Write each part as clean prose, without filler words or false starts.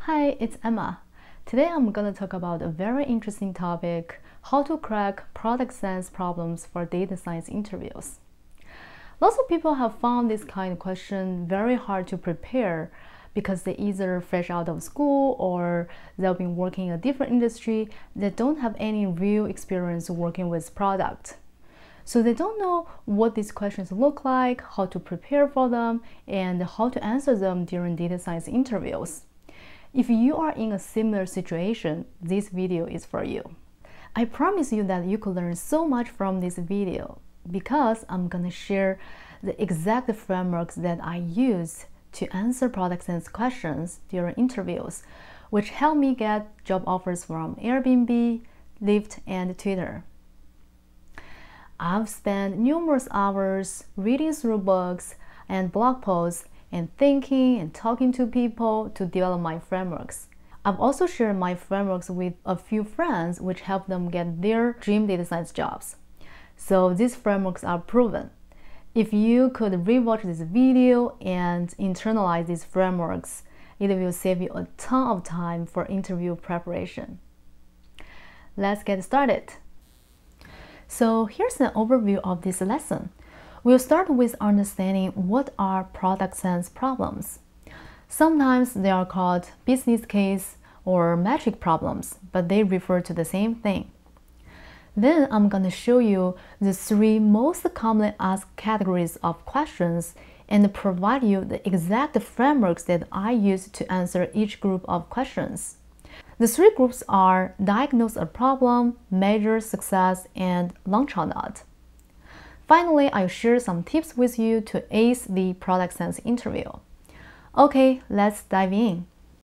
Hi, it's Emma. Today I'm going to talk about a very interesting topic, how to crack product sense problems for data science interviews. Lots of people have found this kind of question very hard to prepare because they're either fresh out of school or they've been working in a different industry that don't have any real experience working with product. So they don't know what these questions look like, how to prepare for them, and how to answer them during data science interviews. If you are in a similar situation, this video is for you. I promise you that you could learn so much from this video because I'm gonna share the exact frameworks that I use to answer product sense questions during interviews, which help me get job offers from Airbnb, Lyft, and Twitter. I've spent numerous hours reading through books and blog posts and thinking and talking to people to develop my frameworks. I've also shared my frameworks with a few friends which help them get their dream data science jobs. So these frameworks are proven. If you could rewatch this video and internalize these frameworks, it will save you a ton of time for interview preparation. Let's get started. So here's an overview of this lesson. We'll start with understanding what are product sense problems. Sometimes they are called business case or metric problems, but they refer to the same thing. Then I'm going to show you the three most commonly asked categories of questions and provide you the exact frameworks that I use to answer each group of questions. The three groups are diagnose a problem, measure success, and launch or not. Finally, I'll share some tips with you to ace the product sense interview. Okay, let's dive in.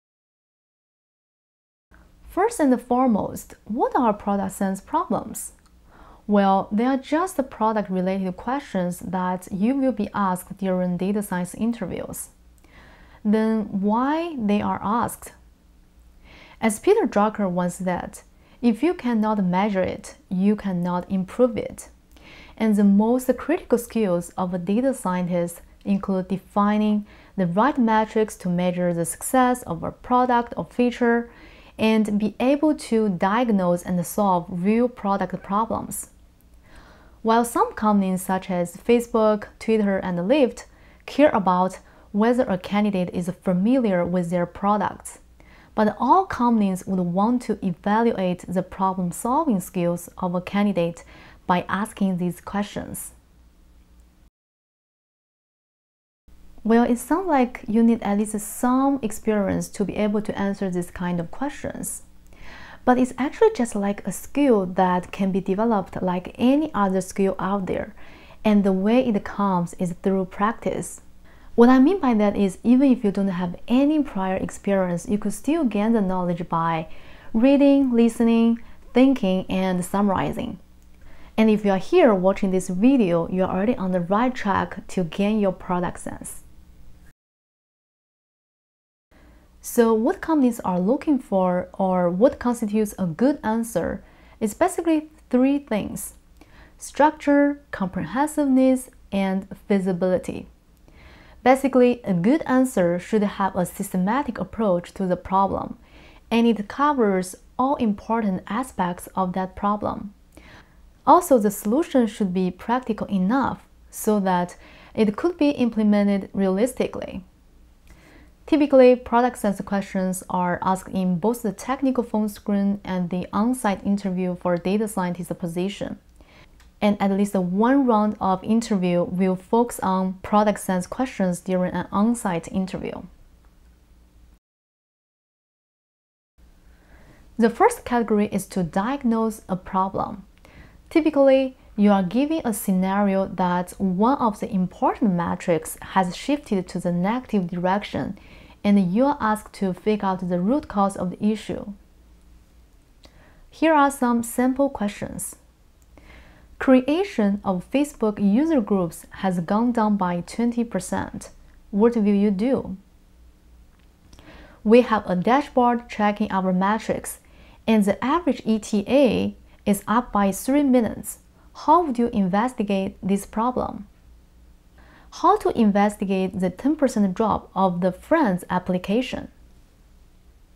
First and foremost, what are product sense problems? Well, they are just product-related questions that you will be asked during data science interviews. Then why they are asked? As Peter Drucker once said, if you cannot measure it, you cannot improve it. And the most critical skills of a data scientist include defining the right metrics to measure the success of a product or feature and be able to diagnose and solve real product problems. While some companies such as Facebook, Twitter, and Lyft care about whether a candidate is familiar with their products, but all companies would want to evaluate the problem-solving skills of a candidate by asking these questions. Well, it sounds like you need at least some experience to be able to answer this kind of questions. But it's actually just like a skill that can be developed like any other skill out there, and the way it comes is through practice. What I mean by that is even if you don't have any prior experience, you could still gain the knowledge by reading, listening, thinking, and summarizing. And if you are here watching this video, you are already on the right track to gain your product sense. So what companies are looking for or what constitutes a good answer is basically three things: structure, comprehensiveness, and feasibility. Basically, a good answer should have a systematic approach to the problem, and it covers all important aspects of that problem. Also, the solution should be practical enough so that it could be implemented realistically. Typically, product sense questions are asked in both the technical phone screen and the on-site interview for data scientist position. And at least one round of interview will focus on product sense questions during an on-site interview. The first category is to diagnose a problem. Typically, you are given a scenario that one of the important metrics has shifted to the negative direction, and you are asked to figure out the root cause of the issue. Here are some sample questions. Creation of Facebook user groups has gone down by 20%. What will you do? We have a dashboard tracking our metrics, and the average ETA is up by 3 minutes. How would you investigate this problem? How to investigate the 10% drop of the Friends application?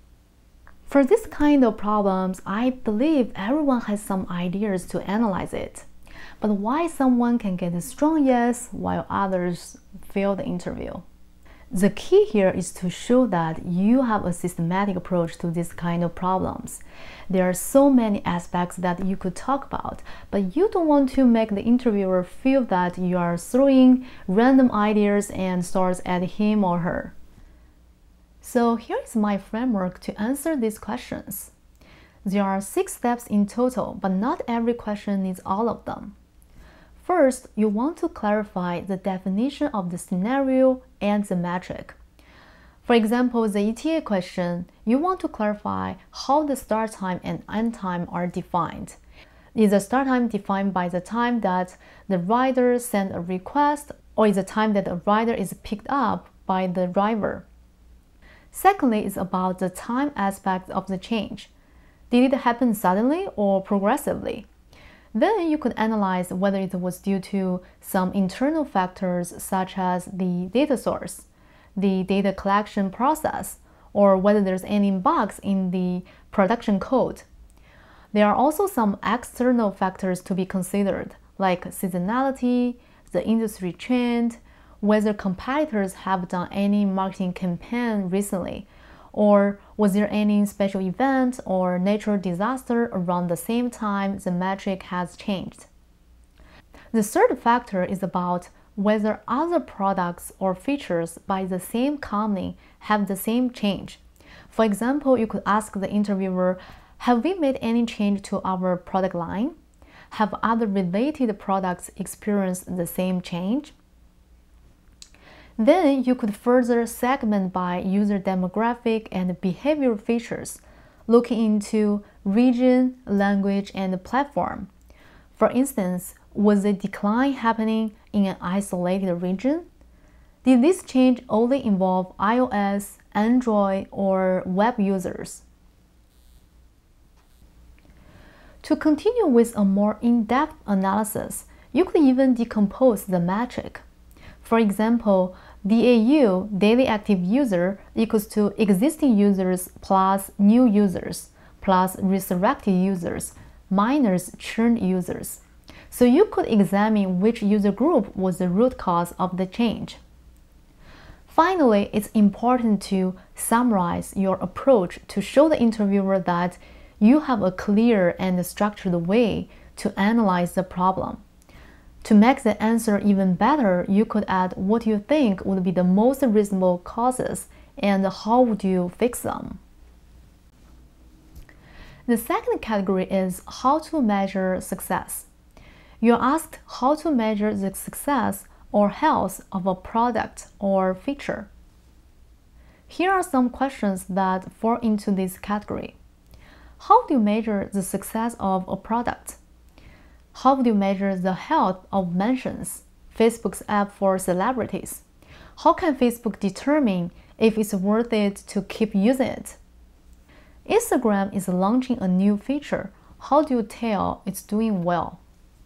For this kind of problems, I believe everyone has some ideas to analyze it. But why someone can get a strong yes while others fail the interview? The key here is to show that you have a systematic approach to this kind of problems. There are so many aspects that you could talk about, but you don't want to make the interviewer feel that you are throwing random ideas and stars at him or her. So here is my framework to answer these questions. There are 6 steps in total, but not every question needs all of them. First, you want to clarify the definition of the scenario and the metric. For example, the ETA question, you want to clarify how the start time and end time are defined. Is the start time defined by the time that the rider sent a request, or is the time that the rider is picked up by the driver? Secondly, it's about the time aspect of the change. Did it happen suddenly or progressively? Then you could analyze whether it was due to some internal factors such as the data source, the data collection process, or whether there's any bugs in the production code. There are also some external factors to be considered, like seasonality, the industry trend, whether competitors have done any marketing campaign recently, or was there any special event or natural disaster around the same time the metric has changed. The third factor is about whether other products or features by the same company have the same change. For example, you could ask the interviewer, have we made any change to our product line? Have other related products experienced the same change? Then you could further segment by user demographic and behavioral features, looking into region, language, and platform. For instance, was a decline happening in an isolated region? Did this change only involve iOS, Android, or web users? To continue with a more in-depth analysis, you could even decompose the metric. For example, DAU, daily active user, equals to existing users plus new users plus resurrected users minus churned users. So you could examine which user group was the root cause of the change. Finally, it's important to summarize your approach to show the interviewer that you have a clear and structured way to analyze the problem. To make the answer even better, you could add what you think would be the most reasonable causes and how would you fix them. The second category is how to measure success. You're asked how to measure the success or health of a product or feature. Here are some questions that fall into this category. How do you measure the success of a product? How do you measure the health of mentions, Facebook's app for celebrities? How can Facebook determine if it's worth it to keep using it? Instagram is launching a new feature. How do you tell it's doing well?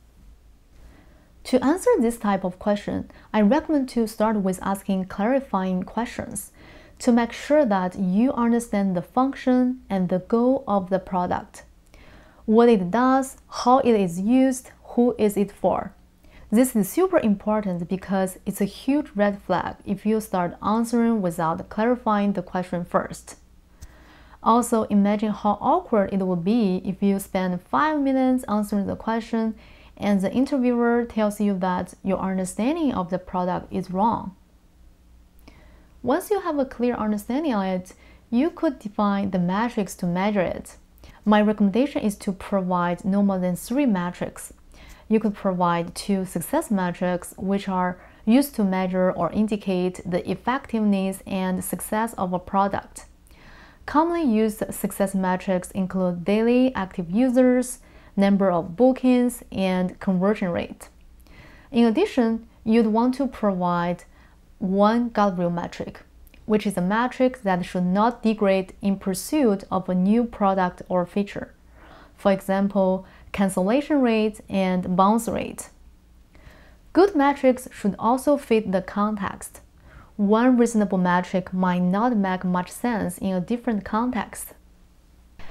To answer this type of question, I recommend to start with asking clarifying questions to make sure that you understand the function and the goal of the product. What it does, how it is used, who is it for. This is super important because it's a huge red flag if you start answering without clarifying the question first. Also, imagine how awkward it would be if you spend 5 minutes answering the question and the interviewer tells you that your understanding of the product is wrong. Once you have a clear understanding on it, you could define the metrics to measure it. My recommendation is to provide no more than 3 metrics. You could provide 2 success metrics, which are used to measure or indicate the effectiveness and success of a product. Commonly used success metrics include daily active users, number of bookings, and conversion rate. In addition, you'd want to provide 1 guardrail metric, which is a metric that should not degrade in pursuit of a new product or feature. For example, cancellation rate and bounce rate. Good metrics should also fit the context. One reasonable metric might not make much sense in a different context.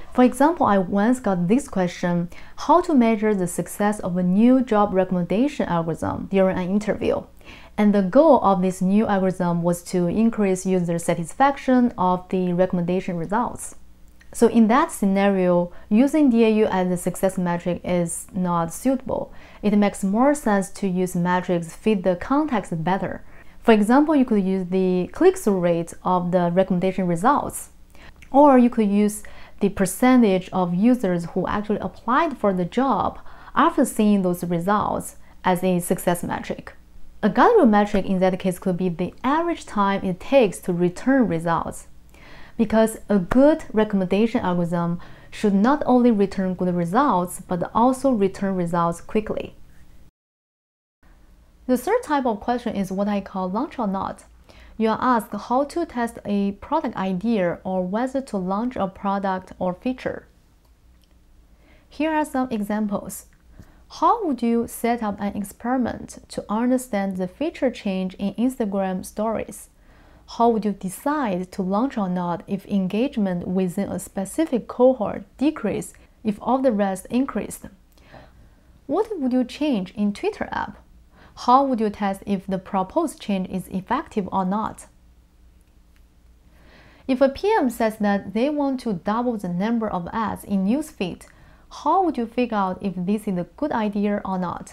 For example, I once got this question: how to measure the success of a new job recommendation algorithm during an interview. And the goal of this new algorithm was to increase user satisfaction of the recommendation results. So in that scenario, using DAU as the success metric is not suitable. It makes more sense to use metrics fit the context better. For example, you could use the click-through rate of the recommendation results, or you could use the percentage of users who actually applied for the job after seeing those results as a success metric. A guardrail metric in that case could be the average time it takes to return results, because a good recommendation algorithm should not only return good results, but also return results quickly. The third type of question is what I call launch or not. You are asked how to test a product idea or whether to launch a product or feature. Here are some examples. How would you set up an experiment to understand the feature change in Instagram stories? How would you decide to launch or not if engagement within a specific cohort decreased if all the rest increased? What would you change in Twitter app? How would you test if the proposed change is effective or not? If a PM says that they want to double the number of ads in newsfeed, how would you figure out if this is a good idea or not?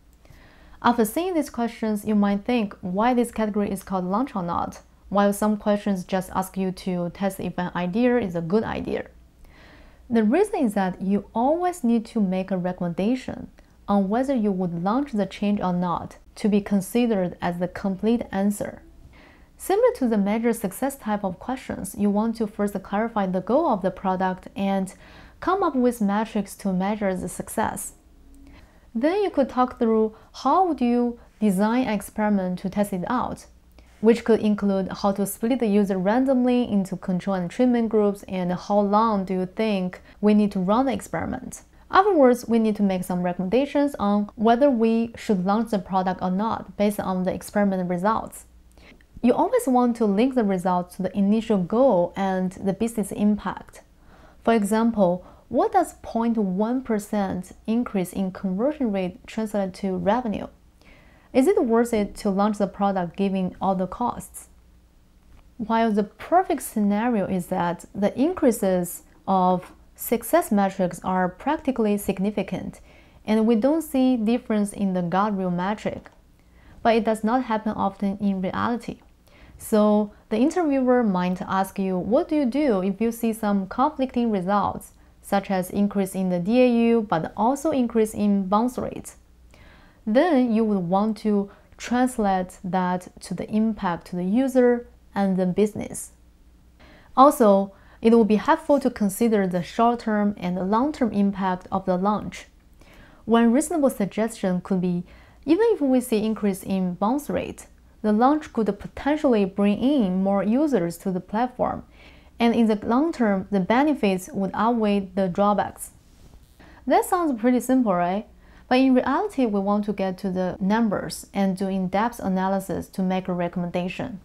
After seeing these questions, you might think why this category is called launch or not, while some questions just ask you to test if an idea is a good idea. The reason is that you always need to make a recommendation on whether you would launch the change or not to be considered as the complete answer. Similar to the measure success type of questions, you want to first clarify the goal of the product and come up with metrics to measure the success. Then you could talk through how would you design an experiment to test it out, which could include how to split the user randomly into control and treatment groups and how long do you think we need to run the experiment. Afterwards, we need to make some recommendations on whether we should launch the product or not based on the experiment results. You always want to link the results to the initial goal and the business impact. For example, what does 0.1% increase in conversion rate translate to revenue? Is it worth it to launch the product given all the costs? While the perfect scenario is that the increases of success metrics are practically significant, and we don't see difference in the guardrail metric, but it does not happen often in reality. So the interviewer might ask you, what do you do if you see some conflicting results, such as increase in the DAU, but also increase in bounce rates? Then you would want to translate that to the impact to the user and the business. Also, it will be helpful to consider the short-term and long-term impact of the launch. One reasonable suggestion could be, even if we see increase in bounce rate, the launch could potentially bring in more users to the platform, and in the long term, the benefits would outweigh the drawbacks. That sounds pretty simple, right? But in reality, we want to get to the numbers and do in-depth analysis to make a recommendation.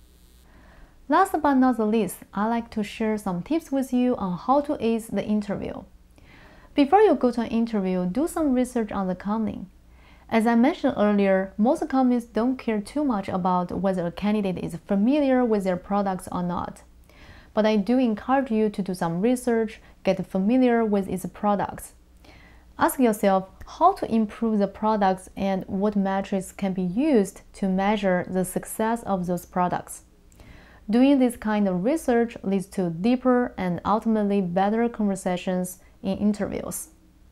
Last but not the least, I'd like to share some tips with you on how to ace the interview. Before you go to an interview, do some research on the company. As I mentioned earlier, most companies don't care too much about whether a candidate is familiar with their products or not. But I do encourage you to do some research, get familiar with its products. Ask yourself how to improve the products and what metrics can be used to measure the success of those products. Doing this kind of research leads to deeper and ultimately better conversations in interviews.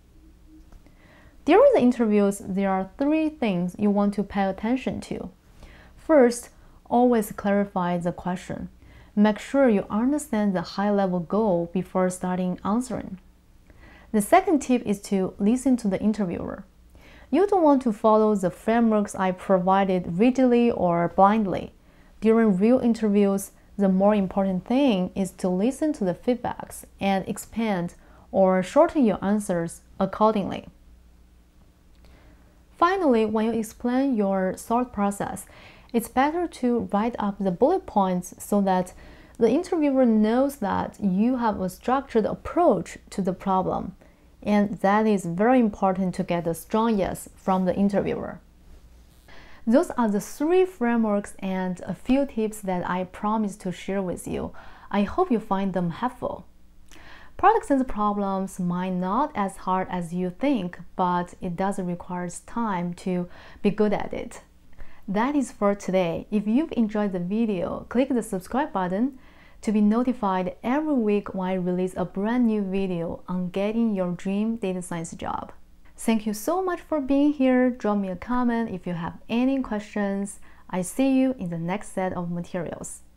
During the interviews, there are 3 things you want to pay attention to. First, always clarify the question. Make sure you understand the high-level goal before starting answering. The second tip is to listen to the interviewer. You don't want to follow the frameworks I provided rigidly or blindly. During real interviews, the more important thing is to listen to the feedbacks and expand or shorten your answers accordingly. Finally, when you explain your thought process, it's better to write up the bullet points so that The interviewer knows that you have a structured approach to the problem, and that is very important to get a strong yes from the interviewer. Those are the 3 frameworks and a few tips that I promised to share with you. I hope you find them helpful. Product sense problems might not as hard as you think, but it does require time to be good at it. That is for today. If you've enjoyed the video, click the subscribe button to be notified every week when I release a brand new video on getting your dream data science job. Thank you so much for being here. Drop me a comment if you have any questions. I see you in the next set of materials.